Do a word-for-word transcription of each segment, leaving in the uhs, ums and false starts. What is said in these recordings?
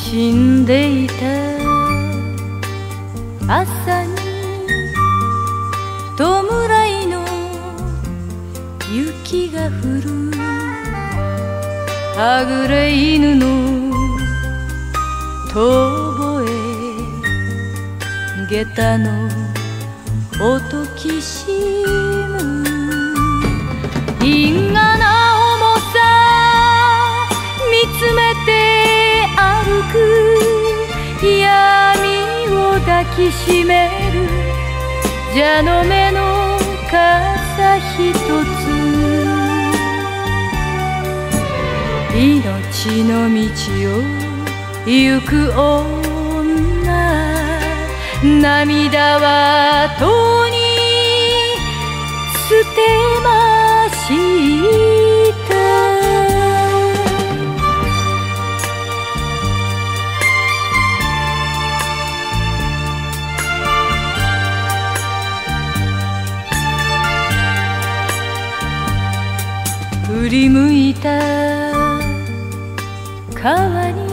死んでいた朝に弔いの雪が降るはぐれ犬の遠吠え下駄の音きしむ因果な重さ見つめて歩く闇を抱きしめる蛇の目の傘ひとつ命の道を行く女涙はとに捨てました振り向いた川に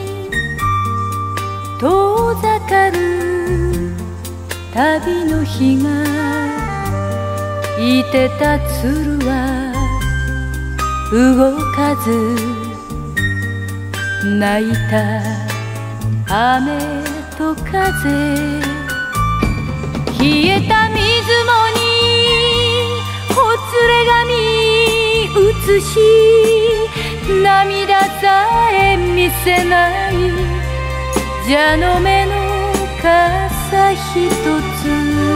遠ざかる旅の日がいてた鶴は動かず泣いた雨と風冷えた水面にほつれ髪映し涙さえ見せない蛇の目の傘ひとつ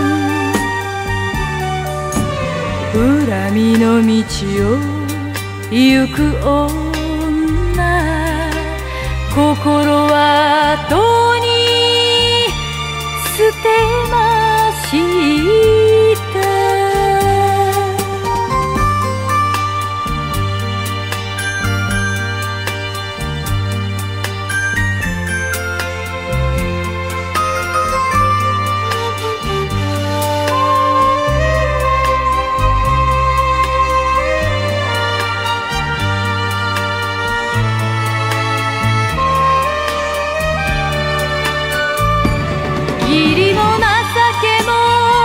恨みの道を行く女心はとに捨てました義理も情けも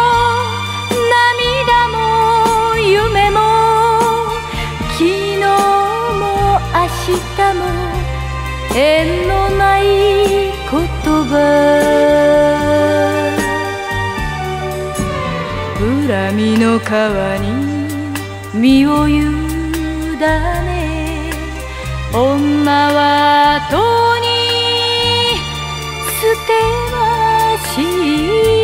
涙も夢も昨日も明日も縁のない言葉恨みの川に身を委ね女はとに捨てました